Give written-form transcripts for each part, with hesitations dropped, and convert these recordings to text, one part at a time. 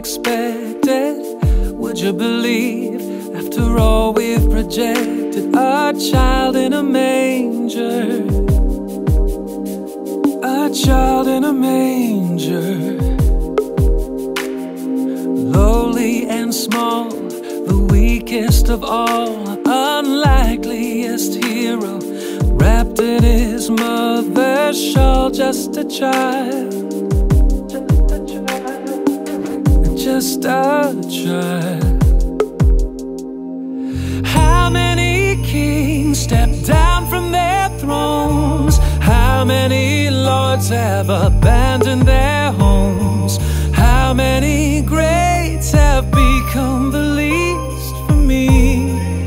unexpected. Would you believe, after all we've projected, a child in a manger, a child in a manger, lowly and small, the weakest of all, unlikeliest hero, wrapped in his mother's shawl, just a child, just a child. How many kings stepped down from their thrones? How many lords have abandoned their homes? How many greats have become the least for me?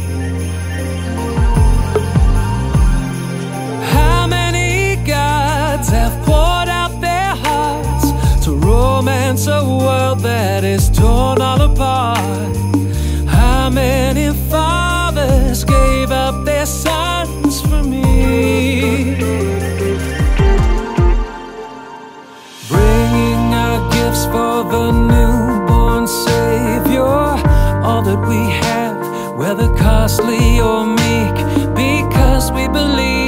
How many gods have poured out their hearts to romance a world that is torn all apart? How many fathers gave up their sons for me? Bringing our gifts for the newborn Savior, all that we have, whether costly or meek, because we believe,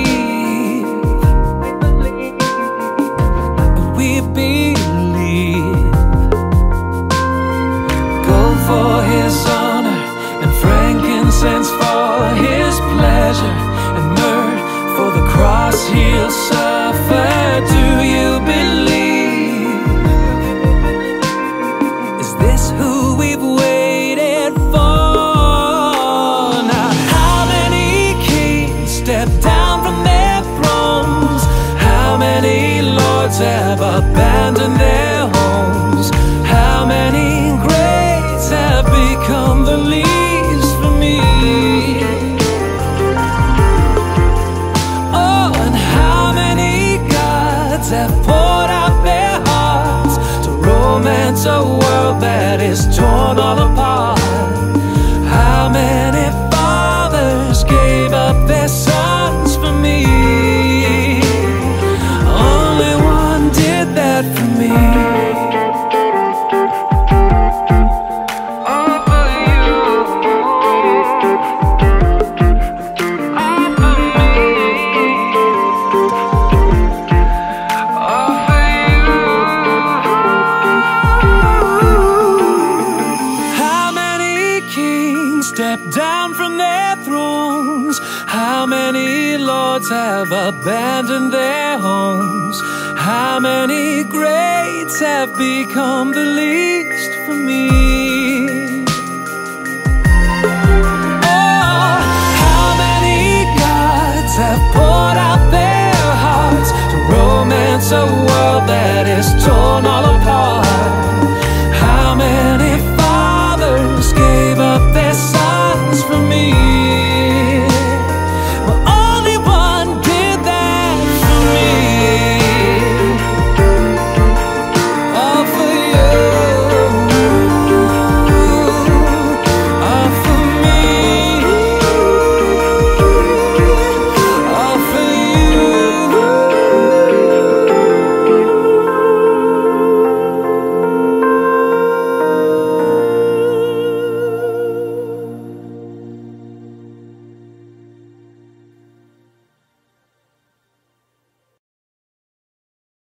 we believe. Gold for his honor, and frankincense for his pleasure, and myrrh for the cross he'll suffer. Do you believe? Is this who we've waited for? Now, how many kings stepped down from their thrones? How many lords have abandoned their homes? How many greats have become the least for me? Oh, and how many gods have poured out their hearts to romance a world that is torn all apart? How many fathers gave up their sons for me? Only one did that for me. Stepped down from their thrones. How many lords have abandoned their homes? How many greats have become the least for me?